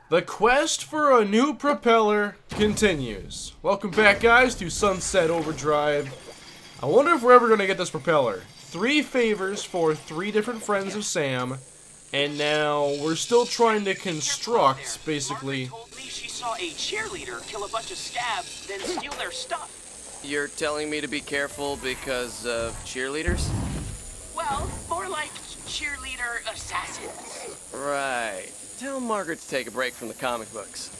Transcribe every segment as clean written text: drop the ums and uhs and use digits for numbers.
The quest for a new propeller continues. Welcome back, guys, to Sunset Overdrive. I wonder if we're ever going to get this propeller. 3 favors for 3 different friends of Sam, and now we're still trying to construct, basically. Margaret told me she saw a cheerleader kill a bunch of scabs, then steal their stuff. You're telling me to be careful because of cheerleaders? Well, more like cheerleader assassins. Right. Tell Margaret to take a break from the comic books.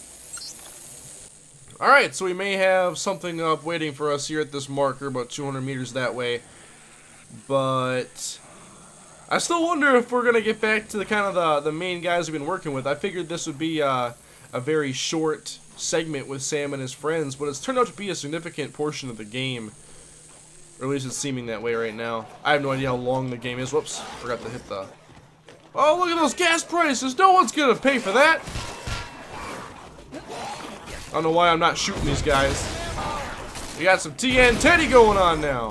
Alright, so we may have something up waiting for us here at this marker, about 200 meters that way. But I still wonder if we're going to get back to the kind of the main guys we've been working with. I figured this would be a very short segment with Sam and his friends, but it's turned out to be a significant portion of the game. Or at least it's seeming that way right now. I have no idea how long the game is. Whoops, forgot to hit the... Oh, look at those gas prices! No one's gonna pay for that! I don't know why I'm not shooting these guys. We got some TN Teddy going on now.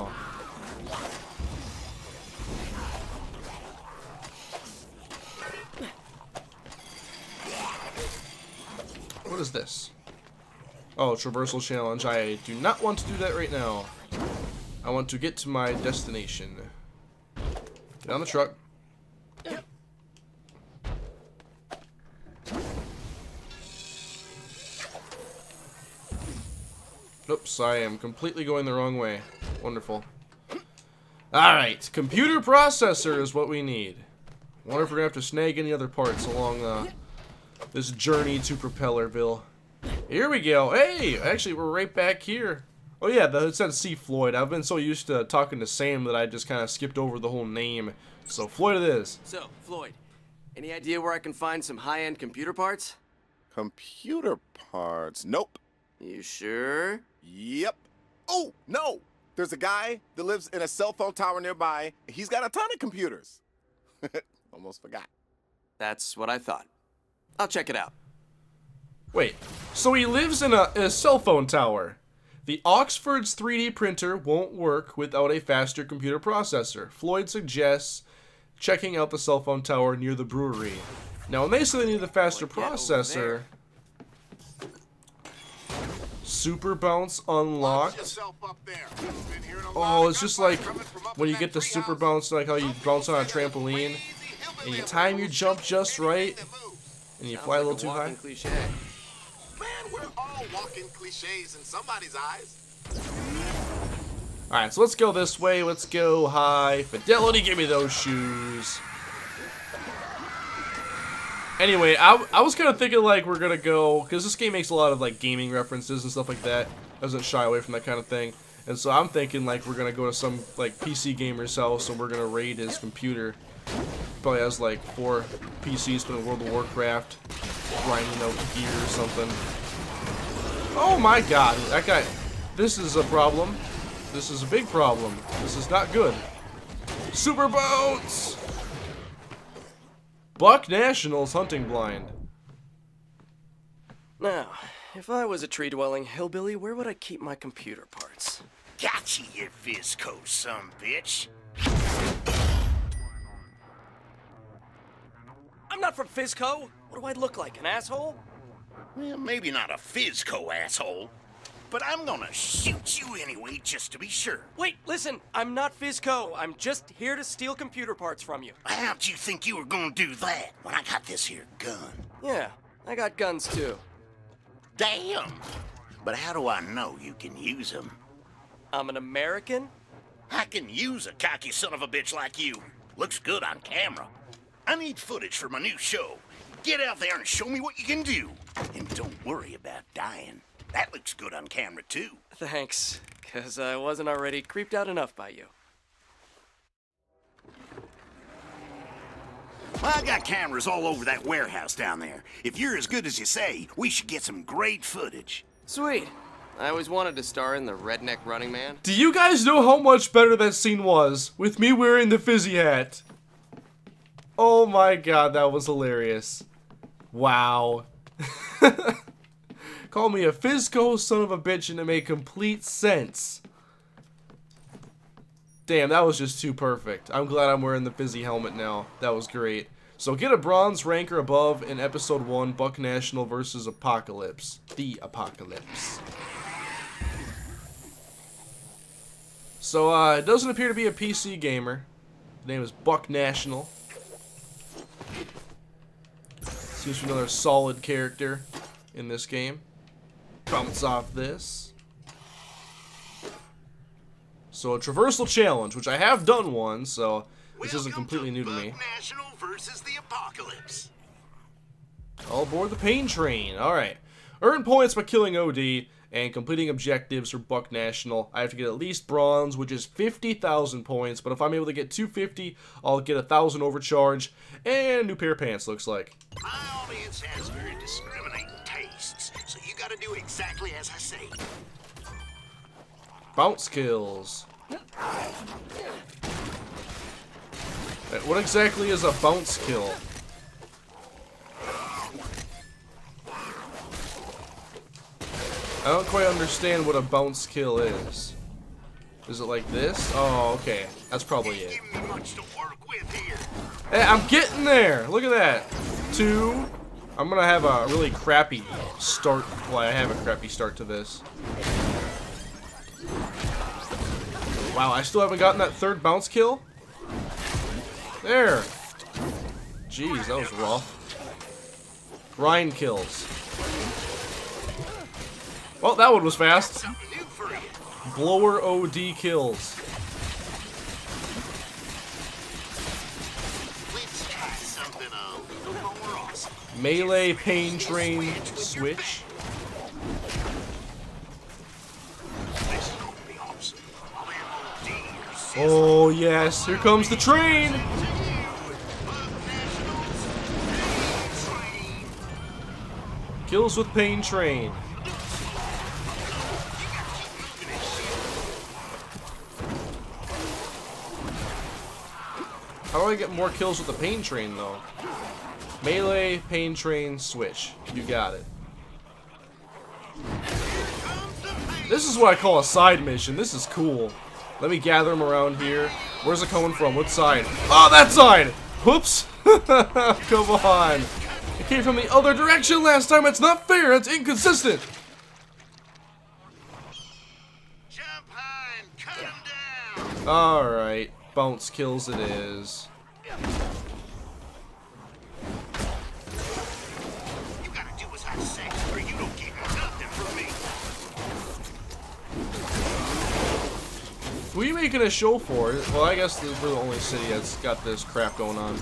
What is this? Oh, traversal challenge. I do not want to do that right now. I want to get to my destination. Get on the truck. Oops, I am completely going the wrong way. Wonderful. Alright, computer processor is what we need. Wonder if we're gonna have to snag any other parts along this journey to Propellerville. Here we go. Hey, actually, we're right back here. Oh yeah, it said C. Floyd. I've been so used to talking to Sam that I just kind of skipped over the whole name. So, Floyd it is. So, Floyd, any idea where I can find some high-end computer parts? Computer parts? Nope. You sure? Yep. Oh, no! There's a guy that lives in a cell phone tower nearby. He's got a ton of computers. Almost forgot. That's what I thought. I'll check it out. Wait, so he lives in a cell phone tower. The Oxford's 3D printer won't work without a faster computer processor. Floyd suggests checking out the cell phone tower near the brewery. Now, when they say they need the faster processor... Super bounce unlocked. Oh, it's just like when you get the super bounce, like how you bounce on a trampoline, and you time your jump just right, and you fly a little too high. Cliche. Man, we're all walking cliches in somebody's eyes. Alright, so let's go this way. Let's go high fidelity. Give me those shoes. Anyway, I was kind of thinking like we're gonna go, because this game makes a lot of like gaming references and stuff like that. Doesn't shy away from that kind of thing. And so I'm thinking like we're gonna go to some like PC gamer's house and we're gonna raid his computer. Probably has like 4 PCs playing World of Warcraft, grinding out gear or something. Oh my god, that guy, this is a problem. This is a big problem. This is not good. Super bounce! Buck Nationals hunting blind. Now, if I was a tree-dwelling hillbilly, where would I keep my computer parts? Gotcha, you Fizco son bitch. I'm not from Fizco. What do I look like, an asshole? Well, maybe not a Fizco asshole, but I'm gonna shoot you anyway just to be sure. Wait, listen, I'm not Fizco. I'm just here to steal computer parts from you. How'd you think you were gonna do that when I got this here gun? Yeah, I got guns too. Damn! But how do I know you can use them? I'm an American? I can use a cocky son of a bitch like you. Looks good on camera. I need footage for my new show. Get out there and show me what you can do. And don't worry about dying. That looks good on camera, too. Thanks, because I wasn't already creeped out enough by you. Well, I got cameras all over that warehouse down there. If you're as good as you say, we should get some great footage. Sweet. I always wanted to star in the Redneck Running Man. Do you guys know how much better that scene was with me wearing the fizzy hat? Oh my god, that was hilarious. Wow. Call me a Fizco son of a bitch and it made complete sense. Damn, that was just too perfect. I'm glad I'm wearing the fizzy helmet now. That was great. So get a bronze rank or above in episode 1, Buck National versus Apocalypse. The Apocalypse. So it doesn't appear to be a PC gamer. His name is Buck National. Seems to be another solid character in this game. Bounce off this. So a traversal challenge, which I have done one, so this isn't completely new to me. National versus the Apocalypse. All aboard the pain train. Alright. Earn points by killing OD and completing objectives for Buck National. I have to get at least bronze, which is 50,000 points, but if I'm able to get 250, I'll get 1,000 overcharge and a new pair of pants, looks like. My audience has very discriminating tastes, so you gotta do exactly as I say. Bounce kills. What exactly is a bounce kill? I don't quite understand what a bounce kill is. Is it like this? Oh, okay. That's probably it. Give me much to work with here. Hey, I'm getting there! Look at that. 2. I'm gonna have a really crappy start. Well, I have a crappy start to this. Wow, I still haven't gotten that 3rd bounce kill? There. Jeez, that was rough. Grind kills. Well, that one was fast. Something new for you. Blower OD kills. Let's try something a little more awesome. Melee pain train switch. This is gonna be awesome. I'll have OD or sizzle. Oh, yes. Here comes the train. Kills with pain train. How do I get more kills with the pain train, though? Melee, pain train, switch. You got it. This is what I call a side mission. This is cool. Let me gather them around here. Where's it coming from? What side? Oh, that side! Whoops! Come on. It came from the other direction last time. It's not fair. It's inconsistent. Jump high and cut 'em down. Alright. Bounce kills it is. You gotta do as I say, or you don't get nothing from me. Who are you making a show for? Well, I guess we're the only city that's got this crap going on.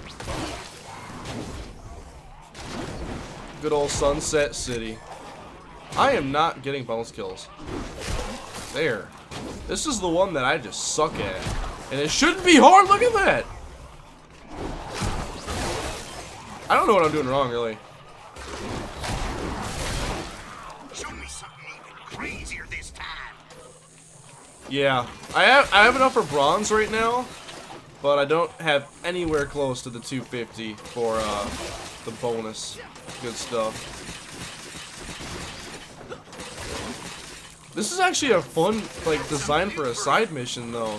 Good old Sunset City. I am not getting bounce kills. There. This is the one that I just suck at. And it shouldn't be hard. Look at that. I don't know what I'm doing wrong, really. Show me something even crazier this time. Yeah, I have enough for bronze right now, but I don't have anywhere close to the 250 for the bonus. Good stuff. This is actually a fun, like, design for a side mission, though.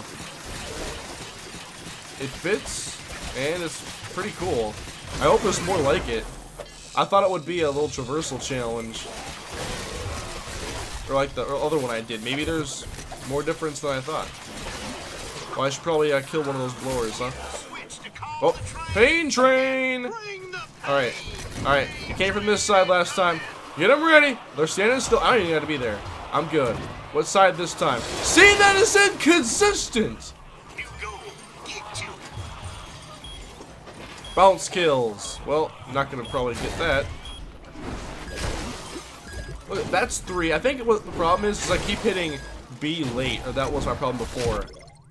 It fits, and it's pretty cool. I hope there's more like it. I thought it would be a little traversal challenge. Or like the other one I did. Maybe there's more difference than I thought. Well, I should probably kill one of those blowers, huh? Oh, pain train! Alright, alright. It came from this side last time. Get them ready! They're standing still. I don't even have to be there. I'm good. What side this time? See, that is inconsistent! Bounce kills. Well, I'm not gonna probably get that. Look, that's 3. I think what the problem is I keep hitting B late, or that was my problem before.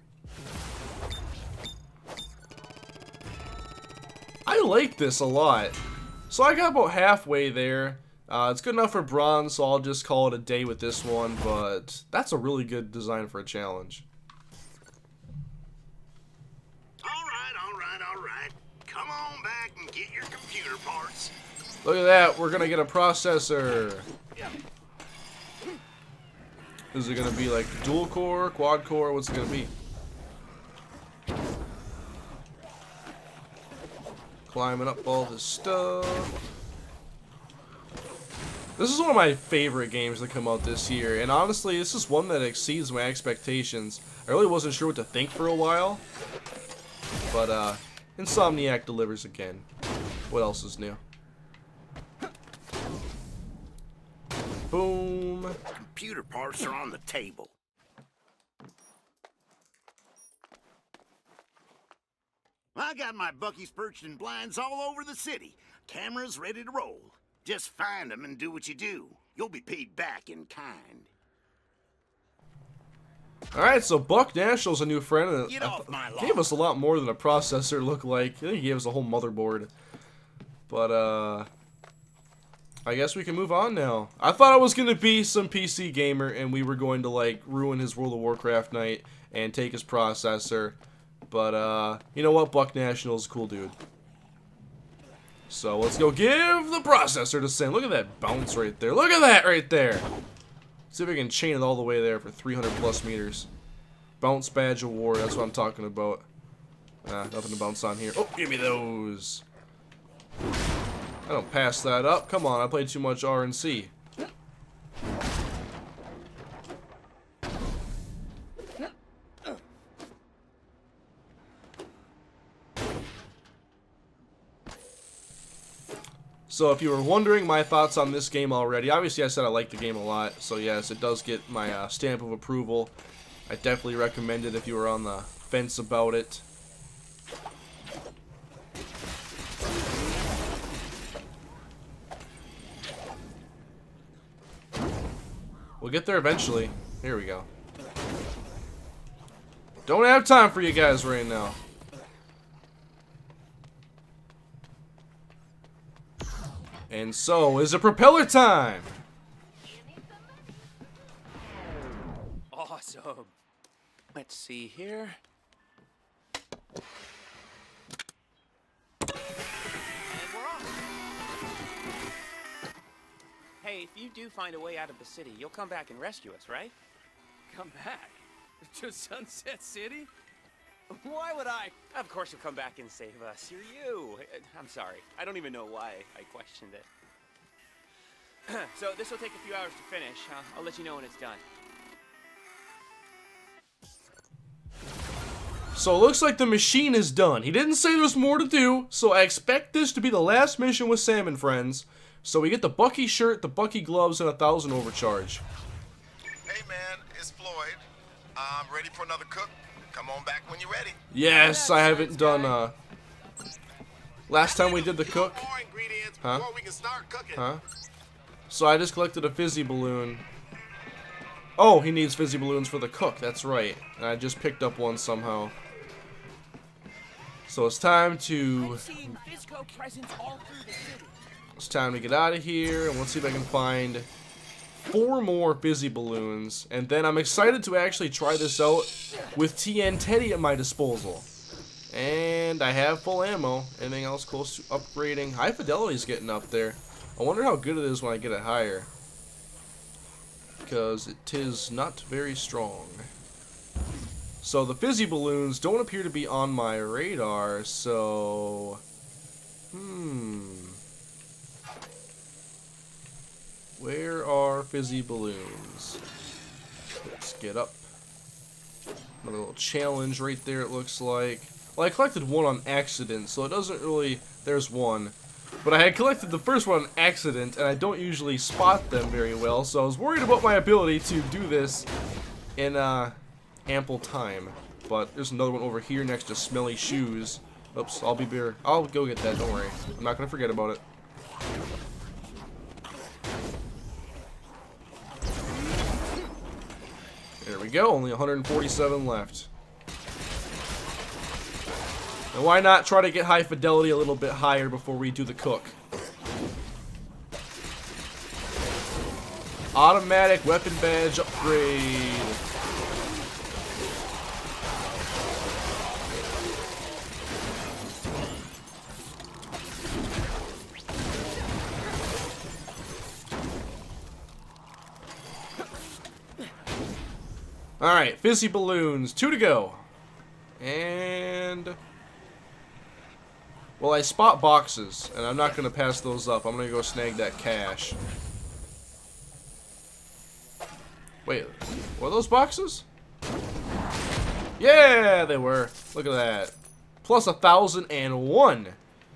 I like this a lot. So I got about halfway there. It's good enough for bronze, so I'll just call it a day with this one, but that's a really good design for a challenge. Alright. Come on back and get your computer parts. Look at that, we're gonna get a processor. Is it gonna be like dual core, quad core? What's it gonna be? Climbing up all this stuff. This is one of my favorite games that come out this year, and honestly, this is one that exceeds my expectations. I really wasn't sure what to think for a while, but Insomniac delivers again. What else is new? Boom. Computer parts are on the table. I got my Bucky's perched in blinds all over the city. Cameras ready to roll. Just find them and do what you do. You'll be paid back in kind. Alright, so Buck National's a new friend, and Get off my lawn. gave us a lot more than a processor looked like. I think he gave us a whole motherboard. But, I guess we can move on now. I thought it was going to be some PC gamer, and we were going to, like, ruin his World of Warcraft night and take his processor. But, you know what? Buck National's a cool dude. So, let's go give the processor to Sin. Look at that bounce right there. Look at that right there! See if I can chain it all the way there for 300 plus meters. Bounce badge award, that's what I'm talking about. Nothing to bounce on here. Oh, give me those! I don't pass that up. Come on, I played too much RNC. So if you were wondering my thoughts on this game already, obviously I said I like the game a lot, so yes, it does get my stamp of approval. I definitely recommend it if you were on the fence about it. We'll get there eventually. Here we go. Don't have time for you guys right now. And so is it propeller time. Awesome. Let's see here. And we're off. Hey, if you do find a way out of the city, you'll come back and rescue us, right? Come back? To Sunset City? Why would I? Of course you'll come back and save us. You're you. I'm sorry. I don't even know why I questioned it. So this will take a few hours to finish. I'll let you know when it's done. So it looks like the machine is done. He didn't say there's more to do, so I expect this to be the last mission with Sam and friends. So we get the Bucky shirt, the Bucky gloves, and 1,000 overcharge. Hey man, it's Floyd. I'm ready for another cook. Come on back when you're ready. Yes, I haven't done, last time we did the cook. More ingredients Huh? before we can start cooking. Huh? So I just collected a fizzy balloon. Oh, he needs fizzy balloons for the cook, that's right. And I just picked up one somehow. So it's time to... It's time to get out of here, and let's see if I can find 4 more fizzy balloons. And then I'm excited to actually try this out with TN Teddy at my disposal. And I have full ammo. Anything else close to upgrading? High Fidelity's getting up there. I wonder how good it is when I get it higher. Because it is not very strong. So the fizzy balloons don't appear to be on my radar, so... Where are fizzy balloons? Let's get up. Another little challenge right there, it looks like. Well, I collected one on accident, so it doesn't really... There's one. But I had collected the first one on accident, and I don't usually spot them very well, so I was worried about my ability to do this in ample time. But there's another one over here next to Smelly Shoes. Oops, I'll go get that, don't worry. I'm not going to forget about it. There we go, only 147 left. And why not try to get high fidelity a little bit higher before we do the cook? Automatic weapon badge upgrade. Alright, fizzy balloons, 2 to go. And... Well, I spot boxes, and I'm not going to pass those up. I'm going to go snag that cash. Wait, were those boxes? Yeah, they were. Look at that. Plus 1,001.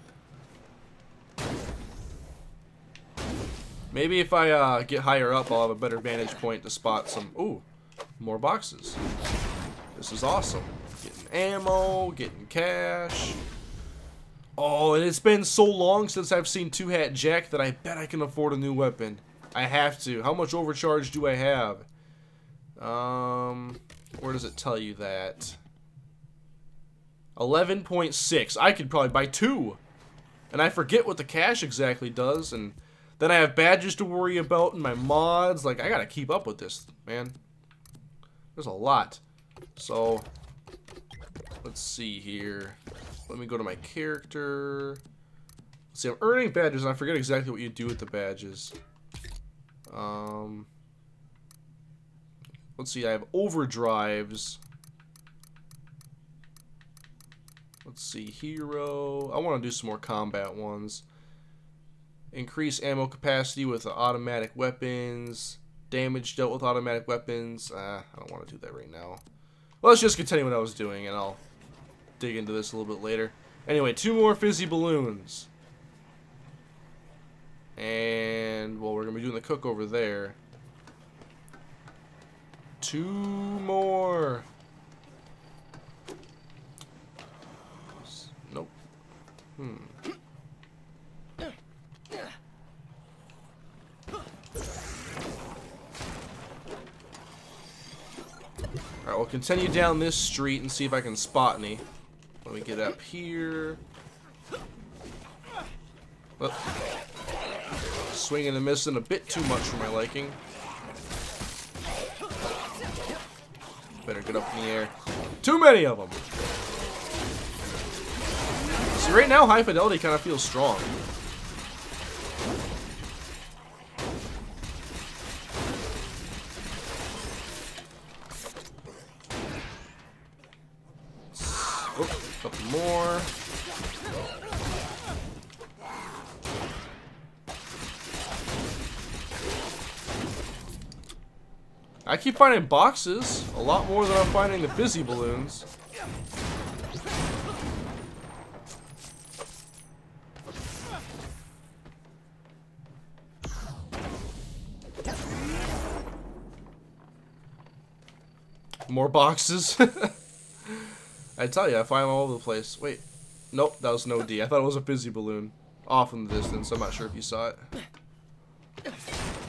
Maybe if I get higher up, I'll have a better vantage point to spot some... Ooh, more boxes. This is awesome. Getting ammo, getting cash. Oh, and it's been so long since I've seen Two Hat Jack that I bet I can afford a new weapon. I have to. How much overcharge do I have? Where does it tell you that? 11.6. I could probably buy 2. And I forget what the cash exactly does, and then I have badges to worry about and my mods. Like, I gotta keep up with this, man. There's a lot. So, let's see here. Let me go to my character. Let's see, I'm earning badges, and I forget exactly what you do with the badges. Let's see, I have overdrives. Let's see, hero. I want to do some more combat ones. Increase ammo capacity with automatic weapons. Damage dealt with automatic weapons. I don't want to do that right now. Well, let's just continue what I was doing, and I'll dig into this a little bit later. Anyway, 2 more fizzy balloons. And, well, we're going to be doing the cook over there. 2 more. Nope. Alright, we'll continue down this street and see if I can spot any. Let me get up here. Oh. Swinging and missing a bit too much for my liking. Better get up in the air. Too many of them! See, right now, high fidelity kind of feels strong. Oh, a couple more. I keep finding boxes, a lot more than I'm finding the fizzy balloons. More boxes. I tell you, I find them all over the place. Wait. Nope, that was no D. I thought it was a fizzy balloon. Off in the distance. I'm not sure if you saw it.